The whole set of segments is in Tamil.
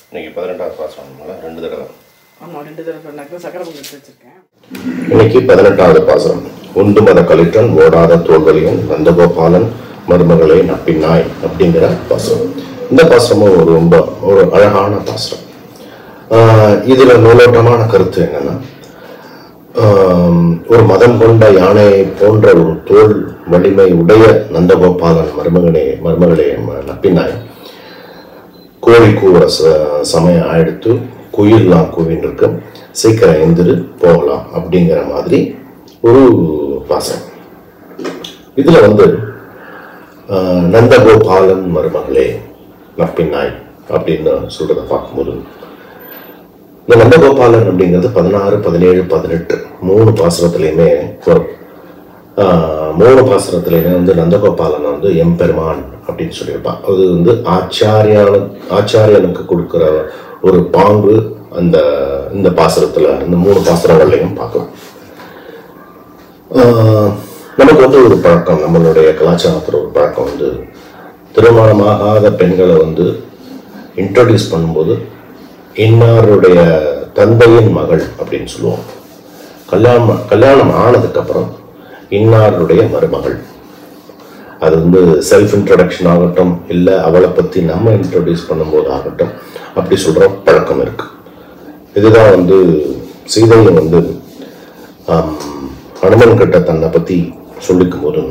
இன்னைக்கு 18வது பாசனம் ரெண்டு தடவை. ஆமாம், 2 தடவை பண்ணாக்க சக்கரை பொங்கல் எடுத்து வச்சுருக்கேன். இன்னைக்கு 18வது பாசனம். உண்டு மத கலிற்றன் ஓடாத தோல்வலியன் நந்தகோபாலன் மருமகளை நப்பினாய் அப்படிங்கிற பாசனம். இந்த பாசனமும் ரொம்ப ஒரு அழகான பாசனம். இதுல நூலோட்டமான கருத்து என்னன்னா, ஒரு மதம் கொண்ட யானை போன்ற ஒரு தோல் வலிமை உடைய நந்தகோபாலன் மருமகளே நப்பினாய். கோழி கூவுற சமயம் ஆயிடுத்து, குயில்லாம் கூவின்னு இருக்கு, சீக்கிரம் எந்திரு போகலாம் அப்படிங்கிற மாதிரி ஒரு பாசனம். இதுல நந்தகோபாலன் மருமகளே நப்பினாய் அப்படின்னு சொல்றதை பார்க்கும்போது, இந்த நந்தகோபாலன் அப்படிங்கிறது 16, 17, 18 3 பாசனத்திலையுமே வரும். 3 பாசனத்திலையுமே நந்தகோபாலன் எம்பெருமான் அப்படின்னு சொல்லியிருப்பான். அது ஆச்சாரியனுக்கு கொடுக்கிற ஒரு பாங்கு இந்த பாசனத்துல, இந்த 3 பாசனங்கள்லையும் பார்க்கலாம். நமக்கு ஒரு பழக்கம், நம்மளுடைய கலாச்சாரத்தில் ஒரு பழக்கம் திருமணமாகாத பெண்களை இன்ட்ரோடியூஸ் பண்ணும்போது இன்னாருடைய தந்தையின் மகள் அப்படின்னு சொல்லுவோம். கல்யாணம் ஆனதுக்கு அப்புறம் இன்னாருடைய மருமகள். அது செல்ஃப் இன்ட்ரடக்ஷன் ஆகட்டும், இல்லை அவளை பற்றி நம்ம இன்ட்ரோடியூஸ் பண்ணும்போது ஆகட்டும், அப்படி சொல்கிற பழக்கம் இருக்கு. இதுதான் சீதையை ஹனுமன் கிட்ட தன்னை பற்றி சொல்லிக்கும் போது,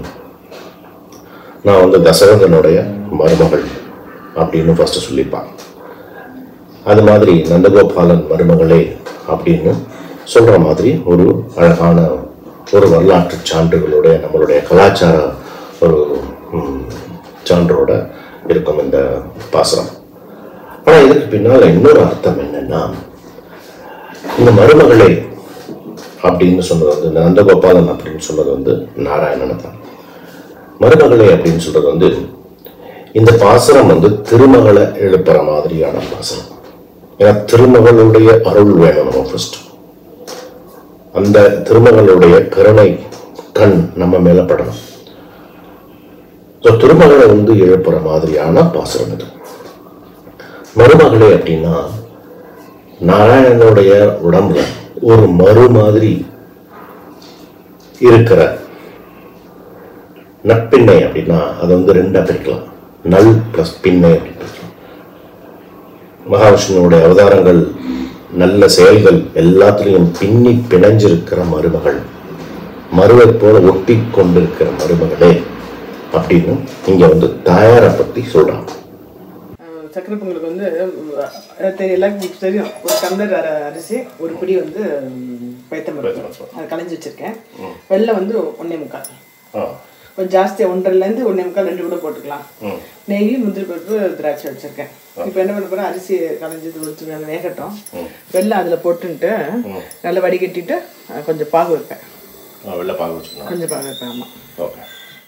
நான் தசரதனுடைய மருமகள் அப்படின்னு ஃபர்ஸ்ட் சொல்லிப்பான். அது மாதிரி நந்தகோபாலன் மருமகளே அப்படின்னு சொல்ற மாதிரி ஒரு அழகான ஒரு வரலாற்று சான்றுகளுடைய, நம்மளுடைய கலாச்சார ஒரு சான்றோட இருக்கும் இந்த பாசனம். ஆனா இதுக்கு பின்னால இன்னொரு அர்த்தம் என்னன்னா, இந்த மருமகளே அப்படின்னு சொன்னது நந்தகோபாலன் அப்படின்னு சொன்னது நாராயணனை தான். மருமகளே அப்படின்னு சொல்றது இந்த பாசனம் திருமகளை எழுப்புற மாதிரியான பாசனம். ஏன்னா திருமகளுடைய அருள் வேணும் நம்ம ஃபர்ஸ்ட். அந்த திருமகளுடைய கருணை கண் நம்ம மேல படணும். திருமகளை எழுப்புற மாதிரியான பாசனம் இது. மருமகளே அப்படின்னா நாராயணனுடைய உடம்புல ஒரு மறு மாதிரி இருக்கிற நற்பின்னை அப்படின்னா அது 2 பிரிக்கலாம். நல் பிளஸ் பின்னை அப்படின்னு பிரிக்கலாம். மகாவிஷ்ணுடைய அவதாரங்கள், நல்ல செயல்கள் எல்லாத்திலையும் பின்னி பிணைஞ்சிருக்கிற மருமகள், மருவை போல ஒட்டி கொண்டிருக்கிற மருமகளே அப்படின்னு இங்க தாயாரை பத்தி சொல்றாங்க. சக்கரை பொங்கலுக்கு எல்லாருக்கும் தெரியும், ஒரு டம்ளர் அரிசி, ஒரு பிடி பயத்தம்பருப்பு அதை களைஞ்சி வச்சிருக்கேன். வெள்ளம் 1.25, கொஞ்சம் ஜாஸ்தியாக 1.5 1.25 2 கூட போட்டுக்கலாம். நெய், முந்திரி பருப்பு, திராட்சை வச்சிருக்கேன். இப்போ என்ன பண்ண போகிறேன், அரிசி களைஞ்சி வேகட்டும். வெள்ளம் அதில் போட்டுன்ட்டு நல்லா வடிகட்டிட்டு கொஞ்சம் பாகு வைப்பேன். கொஞ்சம் பாகு வைப்பேன். ஆமாம். ஓகே.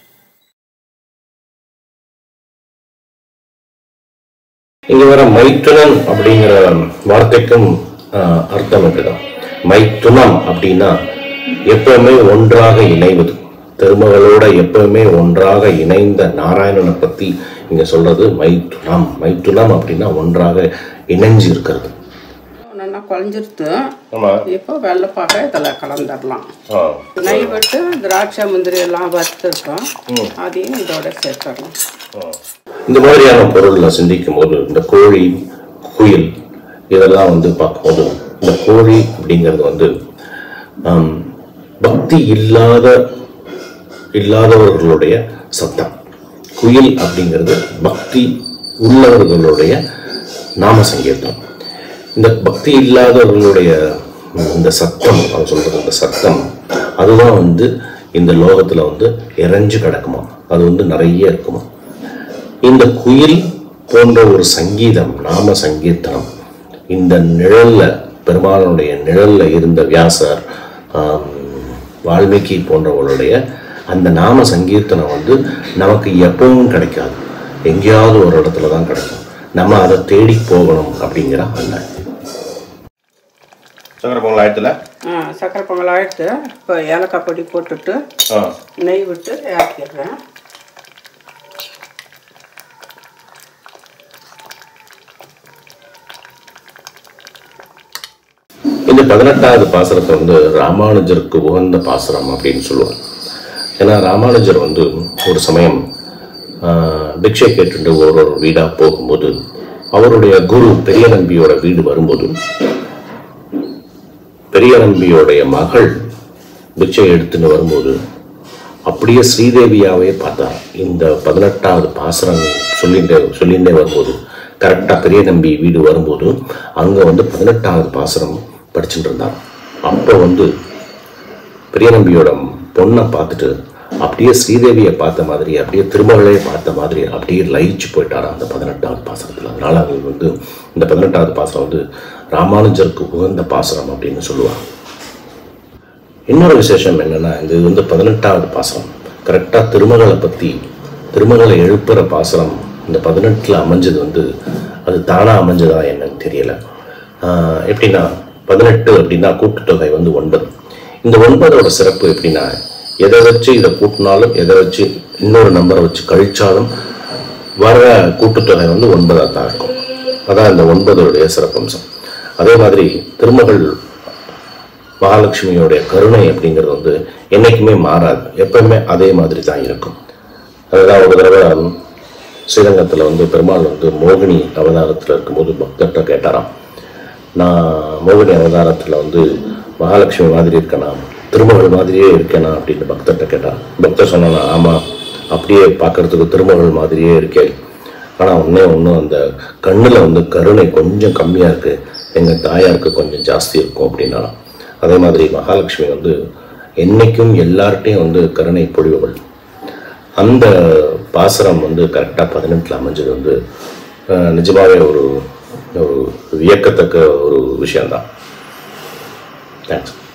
இங்க வர மைத்துனன் அப்படிங்கிற வார்த்தைக்கும் அர்த்தம் இருக்குதான். மைத்துனம் அப்படின்னா எப்பவுமே ஒன்றாக இணைவது, திருமகளோட எப்பவுமே ஒன்றாக இணைந்த நாராயணனை பத்தி இங்க சொல்றது மைத்துனம். மைத்துனம் அப்படின்னா ஒன்றாக இணைஞ்சு இருக்கிறது. நல்லா குழஞ்சிருத்து. இப்போ வெள்ளைப்பாக இதில் கலந்துடலாம். நெய் விட்டு திராட்சை முந்திரி எல்லாம் வறுத்துருக்கோம், அதையும் இதோட சேர்த்துடலாம். இந்த மாதிரியான பொருள்ல சிந்திக்கும் போது இந்த கோழி, குயில் இதெல்லாம் பார்க்கும்போது, இந்த கோழி அப்படிங்கிறது பக்தி இல்லாதவர்களுடைய சத்தம். குயில் அப்படிங்கிறது பக்தி உள்ளவர்களுடைய நாம சங்கீர்த்தம். இந்த பக்தி இல்லாதவர்களுடைய இந்த சத்தம், அவன் சொல்றது இந்த சத்தம், அதுதான் இந்த லோகத்துல இறைஞ்சு கிடக்குமா, அது நிறைய இருக்குமா. இந்த குயில் போன்ற ஒரு சங்கீதம், நாம சங்கீர்த்தனம், இந்த நிழல்ல, பெருமாளுடைய நிழல்ல இருந்த வியாசர், வால்மீகி போன்றவர்களுடைய அந்த நாம சங்கீர்த்தனம் நமக்கு எப்பவும் கிடைக்காது, எங்கேயாவது ஒரு இடத்துல தான் கிடைக்கும். நம்ம அதை தேடி போகணும் அப்படிங்கிற அண்ணன். சக்கரை பொங்கல் ஆயிடுத்துல? சக்கரை பொங்கல் ஆயிடுத்து. இப்போ ஏலக்காய் பொடி போட்டுட்டு நெய் விட்டு இறக்கிடுறேன். இந்த 18வது பாசுரத்தை வந்து ராமானுஜருக்கு உகந்த பாசுரம் அப்படின்னு சொல்லுவாங்க. ஏன்னா ராமானுஜர் வந்து ஒரு சமயம் பிக்ஷை கேட்டு ஒரு வீடாக போகும்போது அவருடைய குரு பெரிய நம்பியோட வீடு வரும்போது பெரிய நம்பியோடைய மகள் பிக்ஷை எடுத்துன்னு வரும்போது அப்படியே ஸ்ரீதேவியாவே பார்த்தார். இந்த 18வது பாசுரம் சொல்லிட்டே வரும்போது கரெக்டாக பெரிய நம்பி வீடு வரும்போது அங்கே வந்து 18வது பாசுரம் படிச்சுட்டு இருந்தார். அப்போ வந்து பெரிய நம்பியோட பொண்ணை பார்த்துட்டு அப்படியே ஸ்ரீதேவியை பார்த்த மாதிரி, அப்படியே திருமகளே பார்த்த மாதிரி அப்படியே லயிச்சு போயிட்டாரா அந்த 18வது பாசுரத்தில். அதனால அது வந்து இந்த 18வது பாசுரம் வந்து ராமானுஜருக்கு உகந்த பாசுரம் அப்படின்னு சொல்லுவாங்க. இன்னொரு விசேஷம் என்னன்னா, இது வந்து 18வது பாசுரம் கரெக்டாக திருமகளை எழுப்புற பாசுரம் இந்த 18ல் அமைஞ்சது வந்து அது தானாக அமைஞ்சதா என்னன்னு தெரியல. எப்படின்னா 18 அப்படின்னா கூட்டுத்தொகை வந்து 9. இந்த 9ஓட சிறப்பு எப்படின்னா, எதை வச்சு இதை கூட்டினாலும் எதை வச்சு இன்னொரு நம்பரை வச்சு கழிச்சாலும் வர்ற கூட்டுத்தொகை வந்து 9ஆக தான் இருக்கும். அதான் இந்த 9ஓடைய சிறப்பம்சம். அதே மாதிரி திருமகள் மகாலட்சுமியோடைய கருணை அப்படிங்கிறது வந்து என்னைக்குமே மாறாது, எப்பவுமே அதே மாதிரி தான் இருக்கும். அதுதான் ஒரு தடவை ஸ்ரீரங்கத்தில் வந்து பெருமாள் வந்து மோகினி அவதாரத்தில் இருக்கும்போது பக்தர்கிட்ட கேட்டாராம், நான் மோகினி அவதாரத்தில் வந்து மகாலட்சுமி மாதிரி இருக்கேனா, திருமகள் மாதிரியே இருக்கேனா அப்படின்னு பக்தர்கிட்ட கேட்டார். பக்தர் சொன்னானா, ஆமாம் அப்படியே பார்க்கறதுக்கு திருமகள் மாதிரியே இருக்கேன், ஆனால் ஒன்றும் அந்த கண்ணில் வந்து கருணை கொஞ்சம் கம்மியாக இருக்குது, எங்கள் தாயாருக்கு கொஞ்சம் ஜாஸ்தி இருக்கும் அப்படின்னா. அதே மாதிரி மகாலட்சுமி வந்து என்றைக்கும் எல்லார்ட்டையும் வந்து கருணை பொழிவுகள். அந்த பாசுரம் வந்து கரெக்டாக 18ல் அமைஞ்சது வந்து நிஜமாகவே ஒரு வியக்கத்தக்க ஒரு விஷயந்தான். தேங்க்ஸ்.